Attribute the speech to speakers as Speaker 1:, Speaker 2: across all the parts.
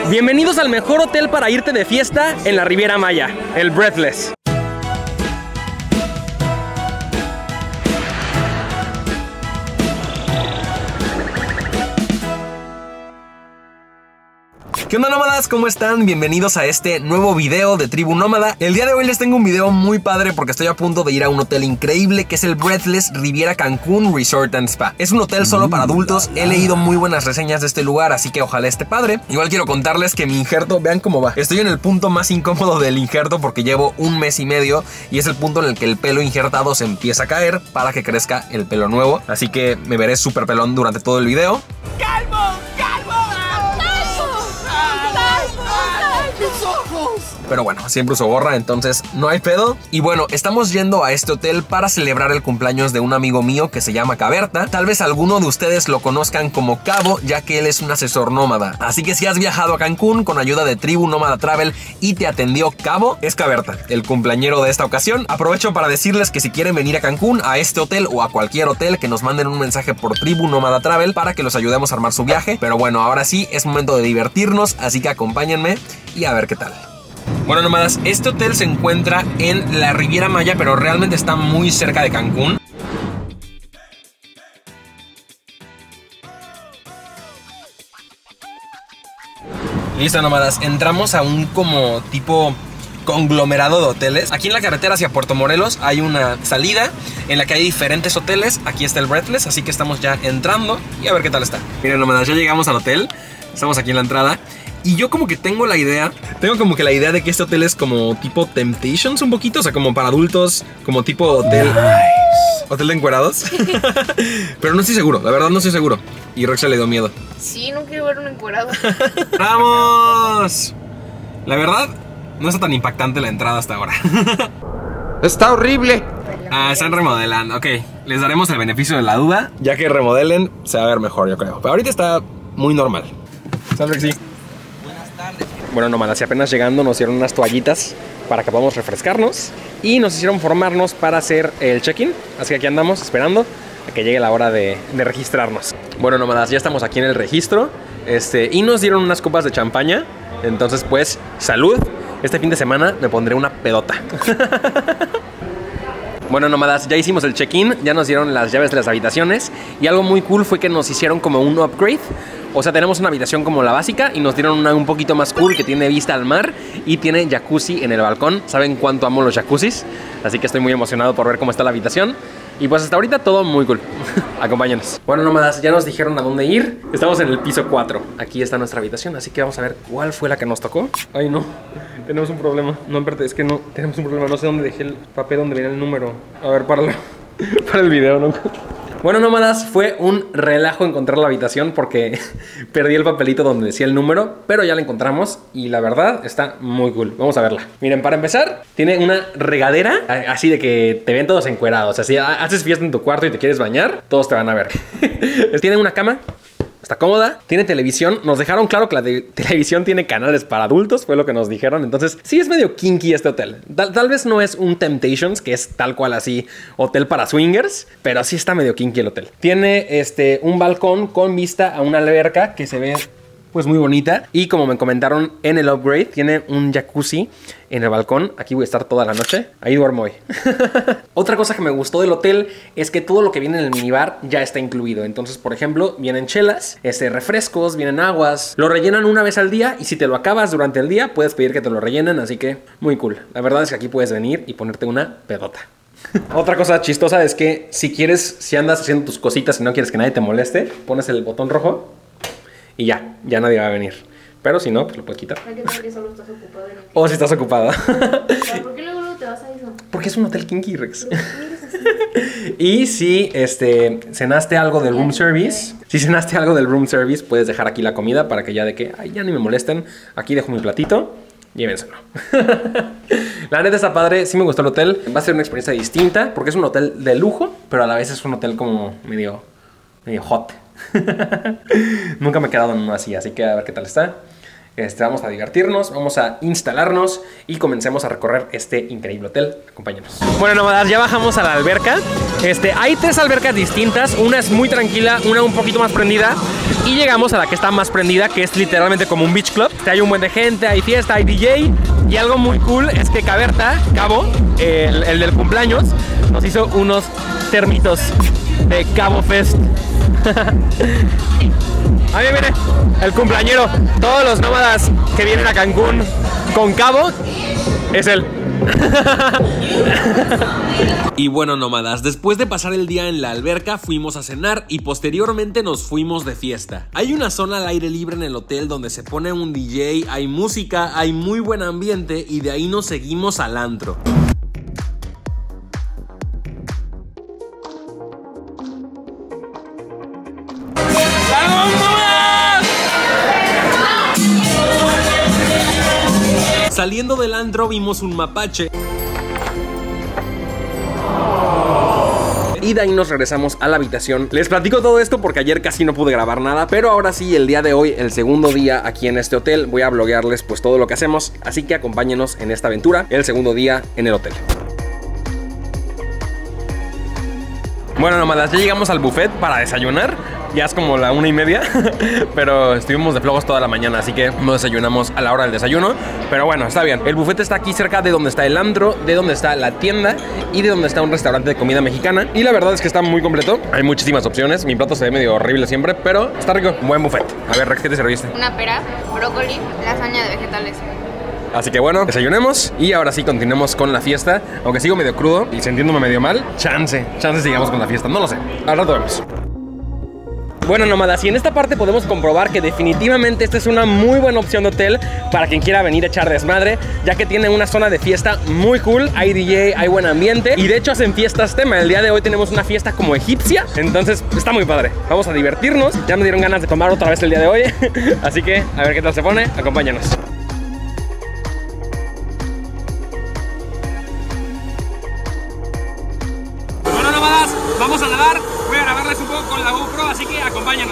Speaker 1: Bienvenidos al mejor hotel para irte de fiesta en la Riviera Maya, el Breathless. ¿Qué onda, nómadas? ¿Cómo están? Bienvenidos a este nuevo video de Tribu Nómada. El día de hoy les tengo un video muy padre porque estoy a punto de ir a un hotel increíble que es el Breathless Riviera Cancún Resort and Spa. Es un hotel solo para adultos. He leído muy buenas reseñas de este lugar, así que ojalá esté padre. Igual quiero contarles que mi injerto, vean cómo va. Estoy en el punto más incómodo del injerto porque llevo un mes y medio y es el punto en el que el pelo injertado se empieza a caer para que crezca el pelo nuevo. Así que me veré súper pelón durante todo el video. ¡Calvo! ¡Calvo! ¡Mis ojos! Pero bueno, siempre uso gorra, entonces no hay pedo. Y bueno, estamos yendo a este hotel para celebrar el cumpleaños de un amigo mío que se llama Caberta. Tal vez alguno de ustedes lo conozcan como Cabo, ya que él es un asesor nómada. Así que si has viajado a Cancún con ayuda de Tribu Nómada Travel y te atendió Cabo, es Caberta, el cumpleañero de esta ocasión. Aprovecho para decirles que si quieren venir a Cancún, a este hotel o a cualquier hotel, que nos manden un mensaje por Tribu Nómada Travel para que los ayudemos a armar su viaje. Pero bueno, ahora sí, es momento de divertirnos, así que acompáñenme y a ver qué tal. Bueno, nómadas, este hotel se encuentra en la Riviera Maya, pero realmente está muy cerca de Cancún. Listo, nómadas, entramos a un como tipo conglomerado de hoteles. Aquí en la carretera hacia Puerto Morelos hay una salida en la que hay diferentes hoteles. Aquí está el Breathless, así que estamos ya entrando y a ver qué tal está. Miren, nómadas, ya llegamos al hotel. Estamos aquí en la entrada. Y yo como que tengo la idea de que este hotel es como tipo Temptations un poquito, o sea, como para adultos, como tipo hotel. Nice. Hotel de encuerados. Pero no estoy seguro, la verdad no estoy seguro. Y Roxa le dio miedo.
Speaker 2: Sí, no quiero ver un encuerado.
Speaker 1: ¡Vamos! La verdad, no está tan impactante la entrada hasta ahora.
Speaker 3: ¡Está horrible!
Speaker 1: Ah, están remodelando, ok. Les daremos el beneficio de la duda. Ya que remodelen, se va a ver mejor, yo creo. Pero ahorita está muy normal. Sal, Rexy. Bueno, nómadas, y apenas llegando nos dieron unas toallitas para que podamos refrescarnos y nos hicieron formarnos para hacer el check-in. Así que aquí andamos esperando a que llegue la hora de registrarnos. Bueno, nómadas, ya estamos aquí en el registro y nos dieron unas copas de champaña. Entonces, pues, salud. Este fin de semana me pondré una pedota. Bueno, nómadas, ya hicimos el check-in, ya nos dieron las llaves de las habitaciones y algo muy cool fue que nos hicieron como un upgrade. O sea, tenemos una habitación como la básica y nos dieron una un poquito más cool que tiene vista al mar y tiene jacuzzi en el balcón. ¿Saben cuánto amo los jacuzzis? Así que estoy muy emocionado por ver cómo está la habitación. Y pues hasta ahorita todo muy cool. Acompáñenos. Bueno, nómadas, ya nos dijeron a dónde ir. Estamos en el piso 4. Aquí está nuestra habitación, así que vamos a ver cuál fue la que nos tocó. Ay, no. Tenemos un problema. No, espérate, es que no. Tenemos un problema. No sé dónde dejé el papel donde viene el número. A ver, páralo. Para el video, ¿no? Bueno, nómadas, fue un relajo encontrar la habitación porque perdí el papelito donde decía el número, pero ya la encontramos y la verdad está muy cool. Vamos a verla. Miren, para empezar, tiene una regadera así de que te ven todos encuerados. Así, haces fiesta en tu cuarto y te quieres bañar, todos te van a ver. Tiene una cama. Está cómoda, tiene televisión. Nos dejaron claro que la televisión tiene canales para adultos, fue lo que nos dijeron. Entonces, sí es medio kinky este hotel. Tal vez no es un Temptations, que es tal cual así hotel para swingers, pero sí está medio kinky el hotel. Tiene un balcón con vista a una alberca que se ve pues muy bonita. Y como me comentaron en el upgrade, tiene un jacuzzi en el balcón. Aquí voy a estar toda la noche. Ahí duermo hoy. Otra cosa que me gustó del hotel es que todo lo que viene en el minibar ya está incluido. Entonces, por ejemplo, vienen chelas, refrescos, vienen aguas. Lo rellenan una vez al día y si te lo acabas durante el día, puedes pedir que te lo rellenen. Así que muy cool. La verdad es que aquí puedes venir y ponerte una pedota. Otra cosa chistosa es que si andas haciendo tus cositas y no quieres que nadie te moleste, pones el botón rojo y ya nadie va a venir. Pero si no, pues lo puedes quitar.
Speaker 2: ¿Qué tal que solo estás ocupado?
Speaker 1: O si estás ocupada.
Speaker 2: ¿Por qué luego te vas a eso?
Speaker 1: Porque es un hotel kinky, Rex. Y si cenaste algo del room service, puedes dejar aquí la comida para que ya ya ni me molesten. Aquí dejo mi platito. Llévenselo. La neta está padre, sí me gustó el hotel. Va a ser una experiencia distinta porque es un hotel de lujo, pero a la vez es un hotel como medio hot. Nunca me he quedado en uno así que a ver qué tal está. Vamos a divertirnos, vamos a instalarnos y comencemos a recorrer este increíble hotel. Acompáñenos. Bueno, nómadas, ya bajamos a la alberca. Hay 3 albercas distintas. Una es muy tranquila, una un poquito más prendida Y llegamos a la que está más prendida, que es literalmente como un beach club. Hay un buen de gente, hay fiesta, hay DJ. Y algo muy cool es que Cabo, el del cumpleaños, nos hizo unos termitos de Cabo Fest. A mí mire, el cumpleañero. Todos los nómadas que vienen a Cancún con Cabo, es él. Y bueno, nómadas, después de pasar el día en la alberca, fuimos a cenar y posteriormente nos fuimos de fiesta. Hay una zona al aire libre en el hotel donde se pone un DJ, hay música, hay muy buen ambiente y de ahí nos seguimos al antro. Saliendo del antro vimos un mapache. Y de ahí nos regresamos a la habitación. Les platico todo esto porque ayer casi no pude grabar nada, pero ahora sí, el día de hoy, el segundo día aquí en este hotel, voy a vloguearles pues todo lo que hacemos. Así que acompáñenos en esta aventura, el segundo día en el hotel. Bueno, nómadas, ya llegamos al buffet para desayunar. Ya es como la 1:30, pero estuvimos de flojos toda la mañana, así que no desayunamos a la hora del desayuno. Pero bueno, está bien. El buffet está aquí cerca de donde está el antro, de donde está la tienda y de donde está un restaurante de comida mexicana. Y la verdad es que está muy completo. Hay muchísimas opciones. Mi plato se ve medio horrible siempre, pero está rico. Un buen buffet. A ver, Rex, ¿qué te serviste?
Speaker 2: Una pera, brócoli, lasaña de vegetales.
Speaker 1: Así que bueno, desayunemos y ahora sí continuemos con la fiesta. Aunque sigo medio crudo y sintiéndome medio mal, chance sigamos con la fiesta, no lo sé. Al rato vemos. Bueno, nómadas, y en esta parte podemos comprobar que definitivamente esta es una muy buena opción de hotel para quien quiera venir a echar desmadre, ya que tiene una zona de fiesta muy cool, hay DJ, hay buen ambiente y de hecho hacen fiestas tema. El día de hoy tenemos una fiesta como egipcia, entonces está muy padre. Vamos a divertirnos, ya me dieron ganas de tomar otra vez el día de hoy, así que a ver qué tal se pone, acompáñanos. Bueno, nómadas, vamos a nadar. Voy a grabarles un poco con la GoPro, así que acompáñanos.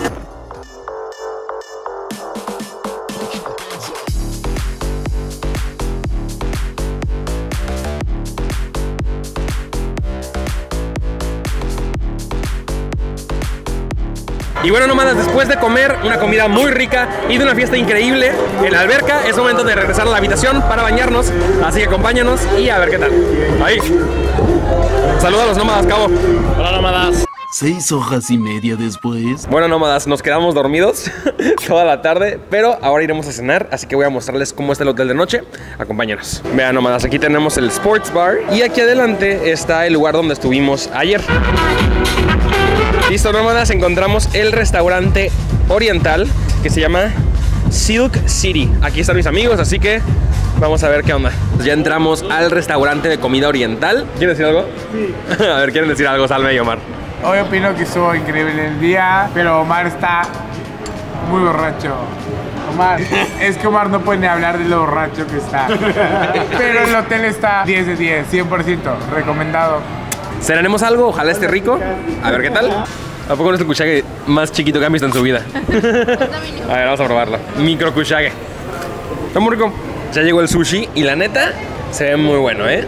Speaker 1: Y bueno, nómadas, después de comer una comida muy rica y de una fiesta increíble en la alberca, es momento de regresar a la habitación para bañarnos. Así que acompáñanos y a ver qué tal. Ahí. Saluda a los nómadas, Cabo.
Speaker 4: Hola, nómadas.
Speaker 5: 6 horas y media después.
Speaker 1: Bueno, nómadas, nos quedamos dormidos toda la tarde, pero ahora iremos a cenar, así que voy a mostrarles cómo está el hotel de noche. Acompáñanos. Vean, nómadas, aquí tenemos el Sports Bar y aquí adelante está el lugar donde estuvimos ayer. Listo, nómadas, encontramos el restaurante oriental que se llama Silk City. Aquí están mis amigos, así que vamos a ver qué onda. Ya entramos al restaurante de comida oriental. ¿Quieren decir algo? Sí. A ver, ¿quieren decir algo, Salme y Omar?
Speaker 6: Hoy opino que estuvo increíble el día, pero Omar está muy borracho. Omar, es que Omar no puede ni hablar de lo borracho que está. Pero el hotel está 10 de 10, 100%, recomendado.
Speaker 1: Cenaremos algo, ojalá esté rico. A ver qué tal. ¿A poco no es el kushage más chiquito que han visto en su vida? A ver, vamos a probarlo. Micro kushage. Está muy rico. Ya llegó el sushi y la neta se ve muy bueno, ¿eh?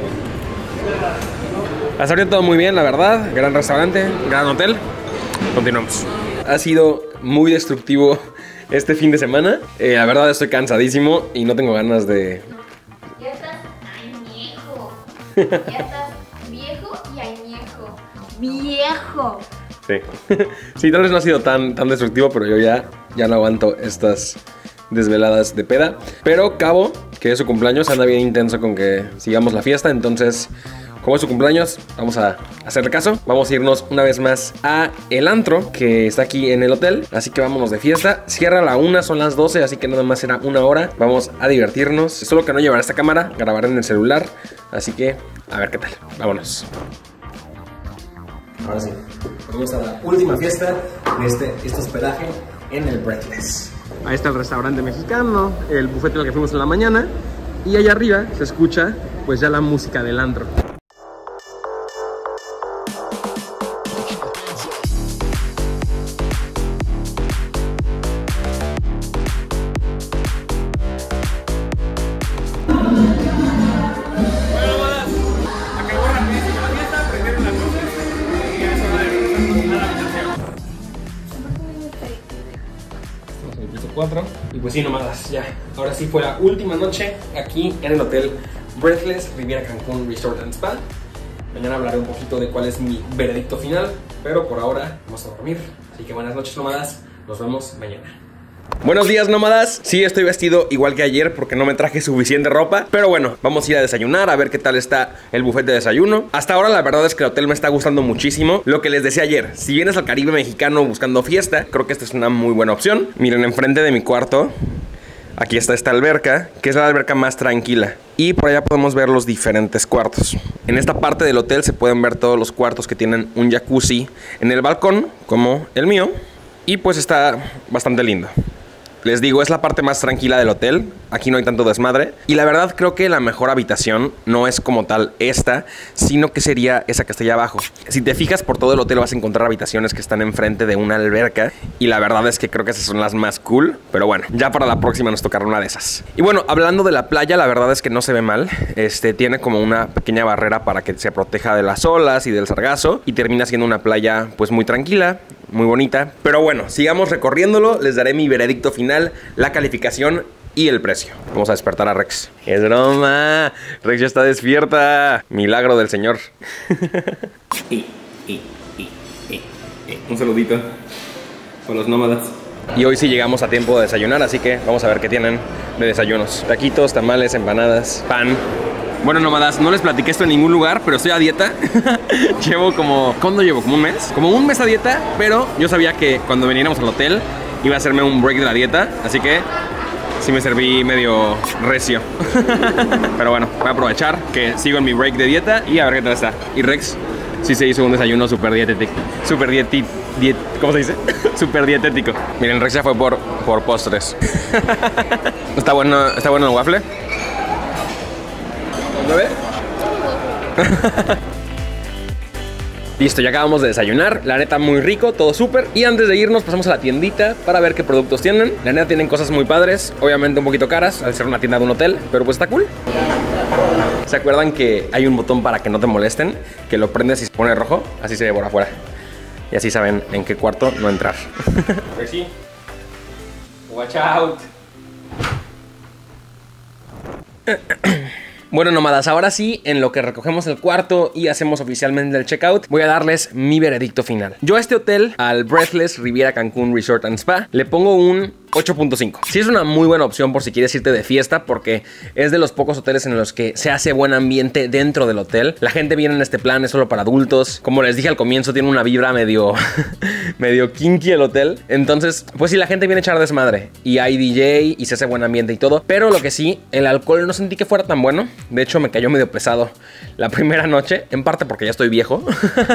Speaker 1: Hasta ahorita todo muy bien, la verdad. Gran restaurante, gran hotel. Continuamos. Ha sido muy destructivo este fin de semana. La verdad estoy cansadísimo y no tengo ganas de...
Speaker 2: Ya estás añejo. Ya estás viejo y añejo. ¡Viejo!
Speaker 1: Sí. Sí, tal vez no ha sido tan destructivo, pero yo ya no aguanto estas desveladas de peda. Pero Cabo, que es su cumpleaños, anda bien intenso con que sigamos la fiesta. Entonces, como es su cumpleaños, vamos a hacerle caso. Vamos a irnos una vez más a el antro que está aquí en el hotel. Así que vámonos de fiesta. Cierra a la 1, son las 12, así que nada más será 1 hora. Vamos a divertirnos. Solo que no llevaré esta cámara, grabaré en el celular. Así que, a ver qué tal. Vámonos. Ahora sí, vamos a la última fiesta de este hospedaje en el Breathless. Ahí está el restaurante mexicano, el buffet al que fuimos en la mañana. Y allá arriba se escucha pues ya la música del antro. pues sí, nomás ya. Ahora sí fue la última noche aquí en el hotel Breathless Riviera Cancún Resort and Spa. Mañana hablaré un poquito de cuál es mi veredicto final, pero por ahora vamos a dormir. Así que buenas noches, nómadas. Nos vemos mañana. Buenos días, nómadas. Sí, estoy vestido igual que ayer porque no me traje suficiente ropa. Pero bueno, vamos a ir a desayunar, a ver qué tal está el buffet de desayuno. Hasta ahora la verdad es que el hotel me está gustando muchísimo. Lo que les decía ayer, si vienes al Caribe mexicano buscando fiesta, creo que esta es una muy buena opción. Miren, enfrente de mi cuarto, aquí está esta alberca, que es la alberca más tranquila. Y por allá podemos ver los diferentes cuartos. En esta parte del hotel se pueden ver todos los cuartos que tienen un jacuzzi en el balcón, como el mío. Y pues está bastante lindo. Les digo, es la parte más tranquila del hotel. Aquí no hay tanto desmadre. Y la verdad creo que la mejor habitación no es como tal esta, sino que sería esa que está allá abajo. Si te fijas por todo el hotel vas a encontrar habitaciones que están enfrente de una alberca. Y la verdad es que creo que esas son las más cool. Pero bueno, ya para la próxima nos tocará una de esas. Y bueno, hablando de la playa, la verdad es que no se ve mal. Tiene como una pequeña barrera para que se proteja de las olas y del sargazo. Y termina siendo una playa pues muy tranquila, muy bonita. Pero bueno, sigamos recorriéndolo. Les daré mi veredicto final, la calificación y el precio. Vamos a despertar a Rex. Es broma, Rex ya está despierta. Milagro del señor. Un saludito para los nómadas. Y hoy sí llegamos a tiempo de desayunar, así que vamos a ver qué tienen de desayunos. Taquitos, tamales, empanadas, pan. Bueno, nómadas, no les platiqué esto en ningún lugar, pero estoy a dieta. Llevo como... ¿Cuándo llevo? ¿Como un mes? Como un mes a dieta, pero yo sabía que cuando viniéramos al hotel iba a hacerme un break de la dieta, así que sí me serví medio recio. Pero bueno, voy a aprovechar que sigo en mi break de dieta y a ver qué tal está. Y Rex sí se hizo un desayuno súper dietético. ¿Cómo se dice? Súper dietético. Miren, Rex ya fue por postres. ¿Está bueno el waffle? ¿Lo ves? Listo, ya acabamos de desayunar. La neta, muy rico, todo súper. Y antes de irnos, pasamos a la tiendita para ver qué productos tienen. La neta, tienen cosas muy padres. Obviamente un poquito caras, al ser una tienda de un hotel, pero pues está cool. ¿Se acuerdan que hay un botón para que no te molesten? Que lo prendes y se pone rojo. Así se ve por afuera. Y así saben en qué cuarto no entrar. Pues sí. Watch out. Bueno, nómadas, ahora sí, en lo que recogemos el cuarto y hacemos oficialmente el checkout, voy a darles mi veredicto final. Yo a este hotel, al Breathless Riviera Cancún Resort and Spa, le pongo un 8.5. Sí es una muy buena opción por si quieres irte de fiesta, porque es de los pocos hoteles en los que se hace buen ambiente dentro del hotel. La gente viene en este plan, es solo para adultos. Como les dije al comienzo, tiene una vibra medio kinky el hotel. Entonces, pues sí, la gente viene a echar desmadre. Y hay DJ y se hace buen ambiente y todo. Pero lo que sí, el alcohol no sentí que fuera tan bueno. De hecho, me cayó medio pesado la primera noche. En parte porque ya estoy viejo.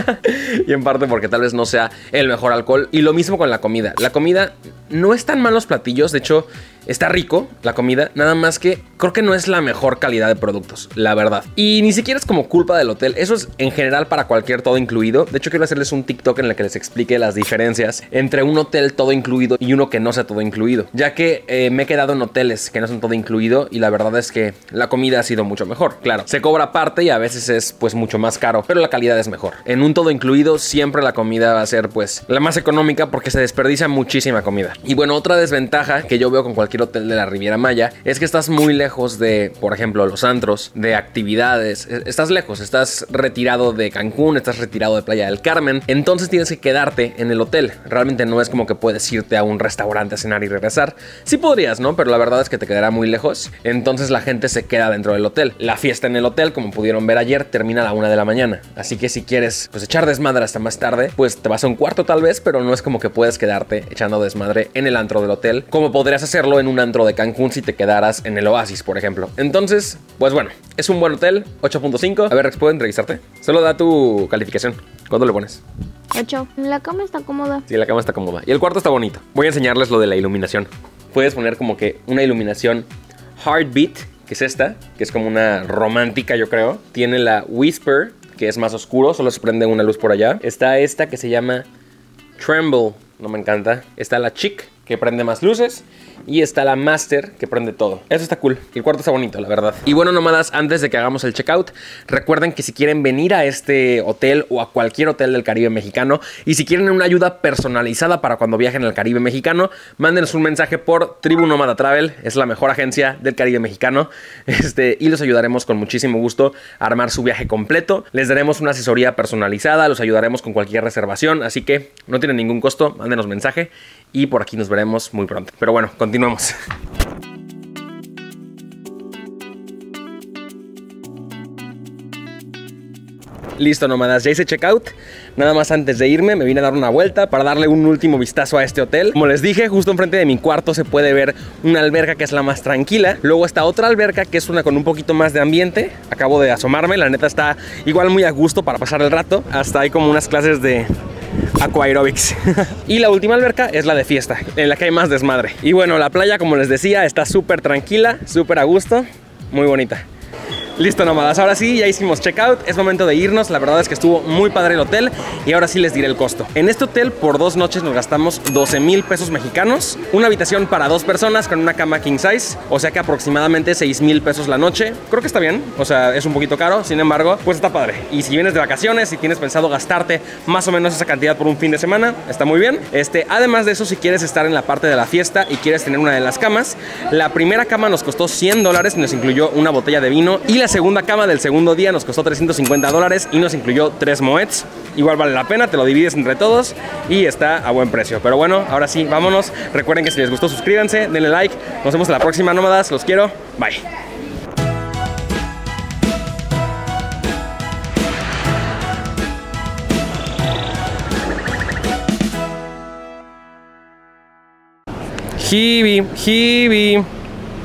Speaker 1: Y en parte porque tal vez no sea el mejor alcohol. Y lo mismo con la comida. La comida no es tan malos platillos, de hecho está rico la comida, nada más que creo que no es la mejor calidad de productos, la verdad. Y ni siquiera es como culpa del hotel, eso es en general para cualquier todo incluido. De hecho quiero hacerles un TikTok en el que les explique las diferencias entre un hotel todo incluido y uno que no sea todo incluido, ya que me he quedado en hoteles que no son todo incluido y la verdad es que la comida ha sido mucho mejor. Claro, se cobra aparte y a veces es pues mucho más caro, pero la calidad es mejor. En un todo incluido siempre la comida va a ser pues la más económica porque se desperdicia muchísima comida. Y bueno, otra desventaja que yo veo con cualquier hotel de la Riviera Maya es que estás muy lejos de, por ejemplo, los antros, de actividades. Estás lejos, estás retirado de Cancún, estás retirado de Playa del Carmen, entonces tienes que quedarte en el hotel. Realmente no es como que puedes irte a un restaurante a cenar y regresar. Sí podrías, ¿no? Pero la verdad es que te quedará muy lejos, entonces la gente se queda dentro del hotel. La fiesta en el hotel, como pudieron ver ayer, termina a la 1 de la mañana, así que si quieres pues echar desmadre hasta más tarde, pues te vas a un cuarto tal vez, pero no es como que puedes quedarte echando desmadre en el antro del hotel, como podrías hacerlo en un antro de Cancún si te quedaras en el Oasis, por ejemplo. Entonces, pues bueno, es un buen hotel, 8.5. A ver, Rex, ¿puedo entrevistarte? Solo da tu calificación. ¿Cuándo le pones?
Speaker 2: 8. La cama está cómoda.
Speaker 1: Sí, la cama está cómoda. Y el cuarto está bonito. Voy a enseñarles lo de la iluminación. Puedes poner como que una iluminación Heartbeat, que es esta, que es como una romántica, yo creo. Tiene la Whisper, que es más oscuro, solo se prende una luz por allá. Está esta que se llama Tremble, no me encanta. Está la Chic, que prende más luces. Y está la Master, que prende todo. Eso está cool. El cuarto está bonito, la verdad. Y bueno, nómadas, antes de que hagamos el checkout, recuerden que si quieren venir a este hotel o a cualquier hotel del Caribe mexicano, y si quieren una ayuda personalizada para cuando viajen al Caribe mexicano, mándenos un mensaje por Tribu Nómada Travel. Es la mejor agencia del Caribe mexicano. Y los ayudaremos con muchísimo gusto a armar su viaje completo. Les daremos una asesoría personalizada, los ayudaremos con cualquier reservación. Así que no tiene ningún costo, mándenos mensaje. Y por aquí nos veremos muy pronto. Pero bueno, continuemos. Listo, nómadas, ya hice checkout. Nada más antes de irme me vine a dar una vuelta para darle un último vistazo a este hotel. Como les dije, justo enfrente de mi cuarto se puede ver una alberca que es la más tranquila. Luego está otra alberca que es una con un poquito más de ambiente. Acabo de asomarme, la neta está igual muy a gusto para pasar el rato. Hasta hay como unas clases de aqua aerobics. Y la última alberca es la de fiesta, en la que hay más desmadre. Y bueno, la playa, como les decía, está súper tranquila, súper a gusto, muy bonita. Listo, nómadas, ahora sí, ya hicimos checkout, es momento de irnos. La verdad es que estuvo muy padre el hotel y ahora sí les diré el costo. En este hotel por 2 noches nos gastamos 12,000 pesos mexicanos, una habitación para 2 personas con una cama king size, o sea que aproximadamente 6,000 pesos la noche. Creo que está bien, o sea, es un poquito caro, sin embargo, pues está padre. Y si vienes de vacaciones, si tienes pensado gastarte más o menos esa cantidad por un fin de semana, está muy bien. Además de eso, si quieres estar en la parte de la fiesta y quieres tener una de las camas, la primera cama nos costó $100 y nos incluyó una botella de vino, y la segunda cama del segundo día nos costó $350 y nos incluyó 3 moets. Igual vale la pena, te lo divides entre todos y está a buen precio. Pero bueno, ahora sí, vámonos. Recuerden que si les gustó, suscríbanse, denle like. Nos vemos en la próxima, nómadas. Los quiero. Bye. Hibi, Hibi.